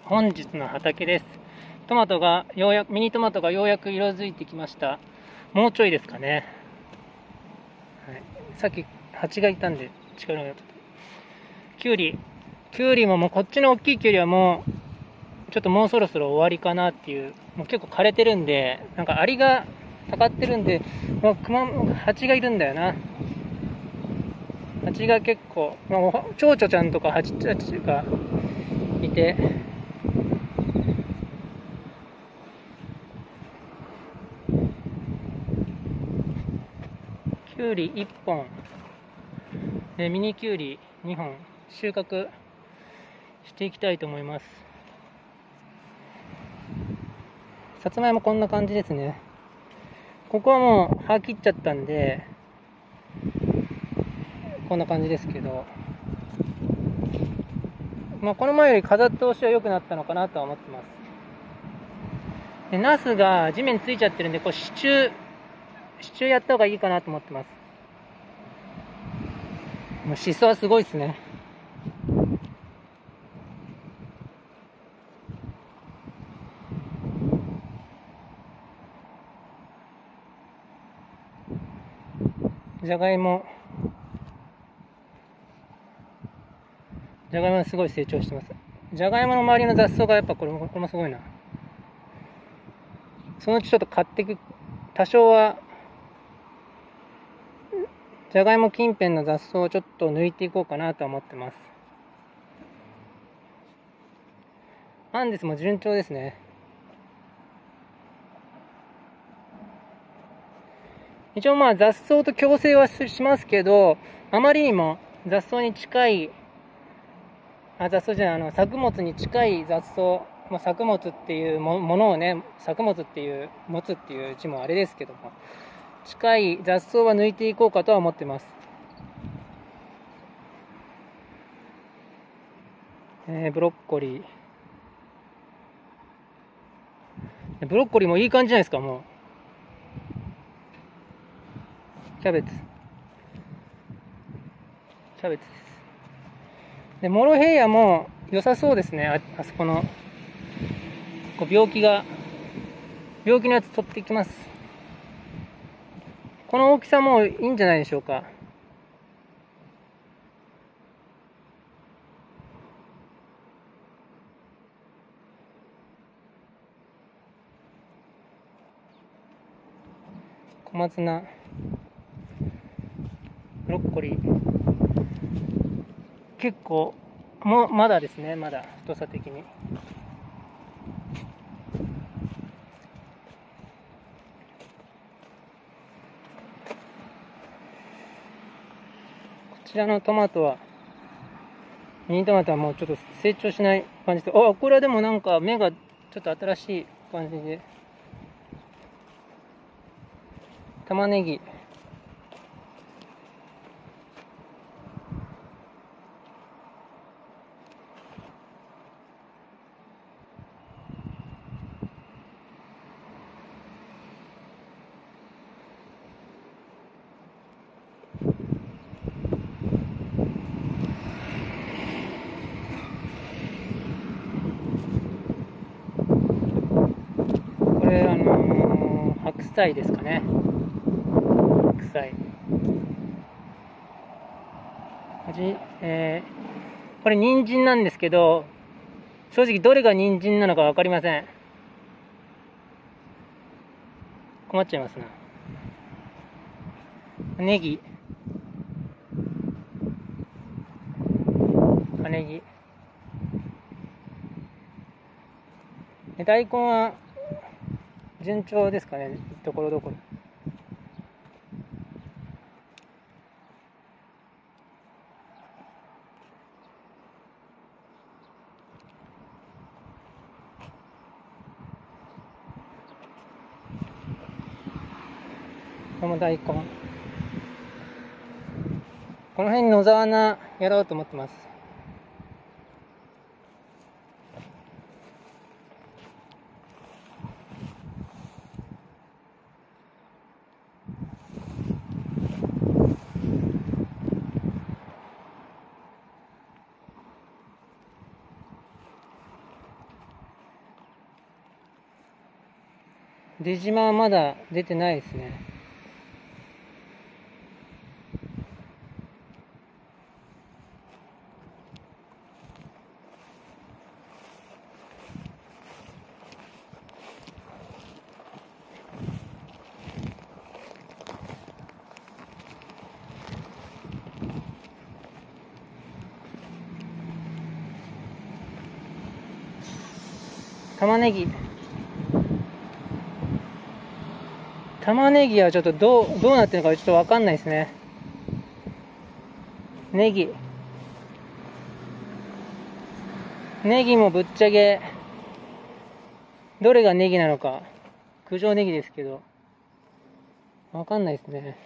本日の畑です。ミニトマトがようやく色づいてきました。もうちょいですかね。はい、さっき蜂がいたんで近寄らなかった。きゅうりもこっちの大きいきゅうりはもうそろそろ終わりかなっていう、もう結構枯れてるんで、なんかアリがたかってるんで、蜂がいるんだよな。蜂が結構、蝶々ちゃんとか蜂たちがいて、きゅうり1本でミニきゅうり2本収穫していきたいと思います。さつまいもこんな感じですね。ここはもう葉切っちゃったんでこんな感じですけど、この前より風通しは良くなったのかなとは思ってます。でナスが地面についちゃってるんで、支柱やった方がいいかなと思ってます。もうシソはすごいですね。じゃがいもすごい成長してます。じゃがいもの周りの雑草がやっぱこれもすごいな。そのうちちょっと買っていく。多少はじゃがいも近辺の雑草をちょっと抜いていこうかなと思ってます。アンデスも順調ですね。一応雑草と共生はしますけど、あまりにも雑草に近い作物に近い雑草、作物っていうものをね、作物っていう持つっていう字もあれですけども、近い雑草は抜いていこうかとは思ってます。ブロッコリーもいい感じじゃないですか。もうキャベツです。でモロヘイヤも良さそうですね。あそこの病気のやつ取っていきます。この大きさもいいんじゃないでしょうか。小松菜、ブロッコリー、結構まだですね。まだ太さ的に。こちらのミニトマトはもうちょっと成長しない感じで、これはでもなんか芽がちょっと新しい感じで。玉ねぎ、これ白菜ですかね。白菜。これ人参なんですけど、正直どれが人参なのか分かりません。困っちゃいますな。ネギ、葉ネギ。大根は順調ですかね。ところどころ。これも大根。この辺に野沢菜やろうと思ってます。 出島はまだ出てないですね。玉ねぎはちょっとどうなってるのかちょっとわかんないですね。ネギもぶっちゃけどれがネギなのか、九条ネギですけどわかんないですね。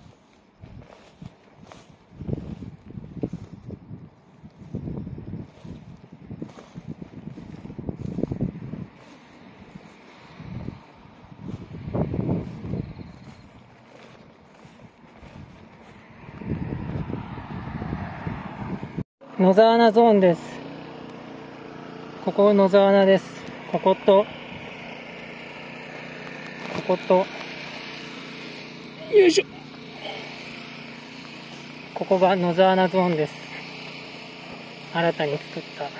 野沢菜ゾーンです。ここ野沢菜です。こことよいしょ、ここが野沢菜ゾーンです。新たに作った、はい、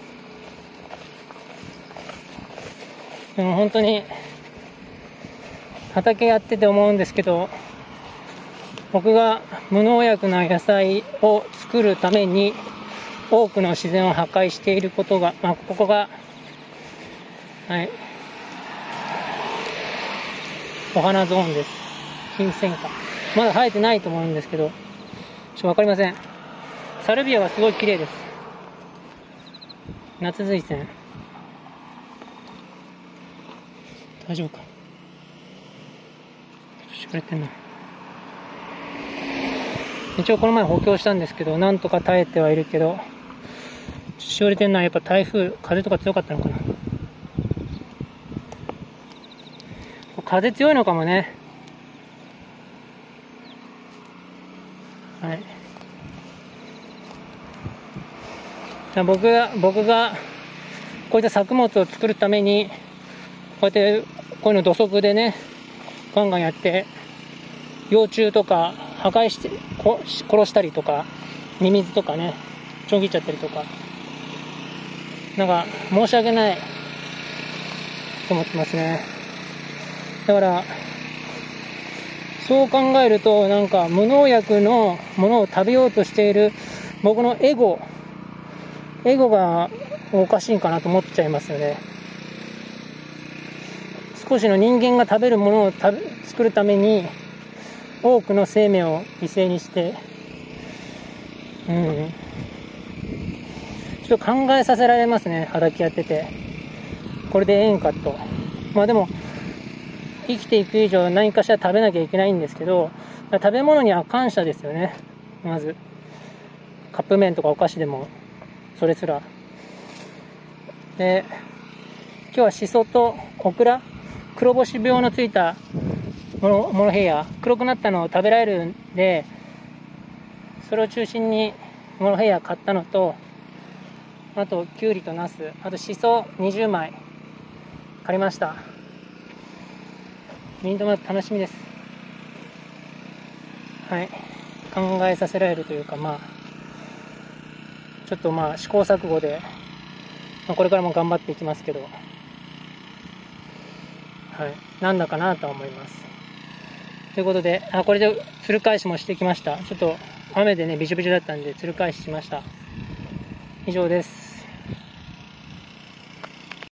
でも本当に畑やってて思うんですけど、僕が無農薬な野菜を作るために多くの自然を破壊していることが、ここが、はい、お花ゾーンです。金銭花まだ生えてないと思うんですけど、ちょっと分かりません。サルビアはすごい綺麗です。夏水仙大丈夫か、しくれてんな。一応この前補強したんですけど、なんとか耐えてはいるけど、しおれてるのはやっぱ台風、風とか強かったのかな。風強いのかもね。はい。僕がこういった作物を作るためにこうやってこういうの土足でねガンガンやって幼虫とか破壊して殺したりとか、ミミズとかねちょん切っちゃったりとか、なんか申し訳ないと思ってますね。だからそう考えると、なんか無農薬のものを食べようとしている僕のエゴがおかしいんかなと思っちゃいますよね。少しの人間が食べるものを作るために多くの生命を犠牲にして、ちょっと考えさせられますね、畑やってて。これでええんかと。でも生きていく以上何かしら食べなきゃいけないんですけど、食べ物には感謝ですよね。まずカップ麺とかお菓子でもそれすらで、今日はシソとオクラ、黒星病のついたモロヘイヤ、黒くなったのを食べられるんで、それを中心にモロヘイヤ買ったのと、あとキュウリとナス、あとシソ20枚借りました。ミニトマト楽しみです。はい、考えさせられるというか、ちょっと試行錯誤で、これからも頑張っていきますけど、はい、なんだかなと思います。ということで、これでつる返しもしてきました。ちょっと雨でねびちょびちょだったんでつる返ししました。以上です。